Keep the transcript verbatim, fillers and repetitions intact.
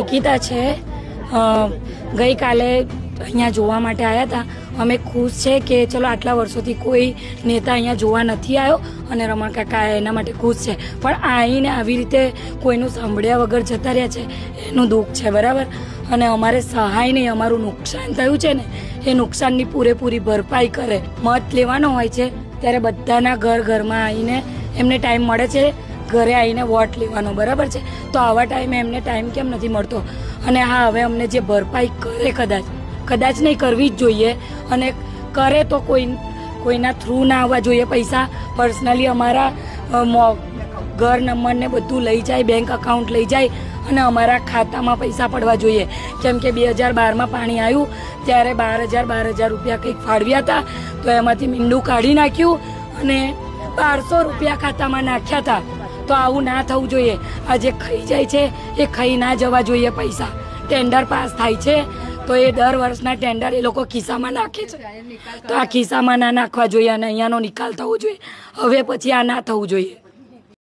નિકિતા છે, ગઈકાલે અહીંયા જોવા માટે આવ્યા હતા। અમે ખુશ છે કે ચલો આટલા વર્ષોથી કોઈ નેતા અહીંયા જોવા નથી આવ્યો અને રમણ કાકા એના માટે ખુશ છે, પણ આવીને આવી રીતે કોઈનું સાંભળ્યા વગર જતા રહ્યા છે એનું દુઃખ છે, બરાબર। અને અમારે સહાય નહીં, અમારું નુકસાન થયું છે ને એ નુકસાનની પૂરેપૂરી ભરપાઈ કરે। મત લેવાનો હોય છે ત્યારે બધાના ઘર ઘરમાં આવીને એમને ટાઈમ મળે છે, ઘરે આવીને વોટ લેવાનો, બરાબર છે। તો આવા ટાઈમે એમને ટાઈમ કેમ નથી મળતો? અને હા, હવે અમને જે ભરપાઈ કરે કદાચ કદાચ નહીં કરવી જ જોઈએ, અને કરે તો કોઈ કોઈના થ્રુ ના આવવા જોઈએ પૈસા। પર્સનલી અમારા ઘર નંબર ને બધું લઈ જાય, બેંક અકાઉન્ટ લઈ જાય અને અમારા ખાતામાં પૈસા પડવા જોઈએ। કેમ કે બે હજાર બારમાં પાણી આવ્યું ત્યારે બાર હજાર બાર હજાર રૂપિયા કંઈક ફાળવ્યા હતા, તો એમાંથી મીંડું કાઢી નાખ્યું અને બારસો રૂપિયા ખાતામાં નાખ્યા હતા। તો આવું ના થવું જોઈએ। આ જે ખાઈ જાય છે એ ખાઈ ના જવા જોઈએ પૈસા। ટેન્ડર પાસ થાય છે તો એ દર વર્ષના ટેન્ડર એ લોકો ખિસ્સામાં નાખે છે, તો આ ખિસ્સામાં ના નાખવા જોઈએ અને અહીંયાનો નિકાલ થવો જોઈએ। હવે પછી આ ના થવું જોઈએ।